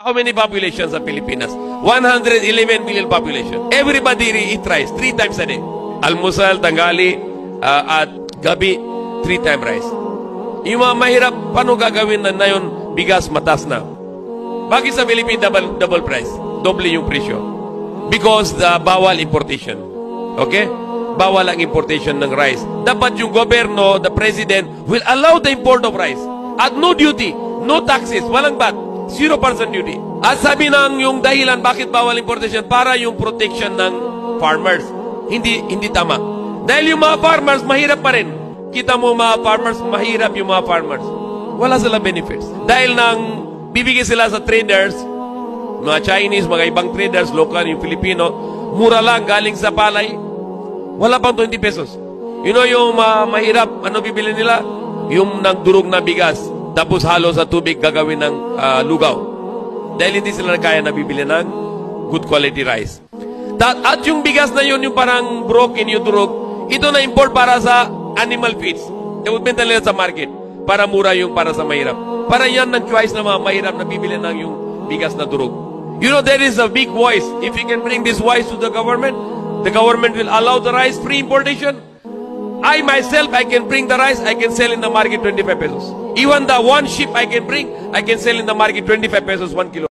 How many population sa Pilipinas? 111 million population. Everybody eat rice 3 times a day. Almusal, tanghali, at gabi, 3 times rice. Yung mga mahirap, paano gagawin na yun? Bigas, matas na. Bakit sa Pilipinas double price? Doble yung presyo. Because bawal importation. Okay? Bawal ang importation ng rice. Dapat yung gobyerno, the president, will allow the import of rice. At no duty, no taxes, walang VAT. 0% duty. At sabi ng yung dahilan bakit bawal importation para yung protection ng farmers. Hindi tama. Dahil yung mga farmers mahirap pa rin. Kita mo mga farmers, mahirap yung mga farmers. Wala sila benefits. Dahil nang bibigay sila sa traders, mga Chinese, mga ibang traders, local, yung Filipino, mura lang galing sa palay. Wala pang 20 pesos. You know yung mahirap, ano bibili nila? Yung nagdurog na bigas. Tapos halo sa tubig gagawin ng lugaw. Dahil hindi sila kaya nabibili ng good quality rice. At yung bigas na yun, yung parang broken, yung durog, ito na import para sa animal feeds. Ibenta nila sa market. Para mura yung para sa mahirap. Para yan ng choice na mga mahirap na bibili ng yung bigas na durog. You know, there is a big voice. If you can bring this voice to the government will allow the rice free importation. I myself, I can bring the rice, I can sell in the market 25 pesos. Even the one ship I can bring, I can sell in the market 25 pesos 1 kilo.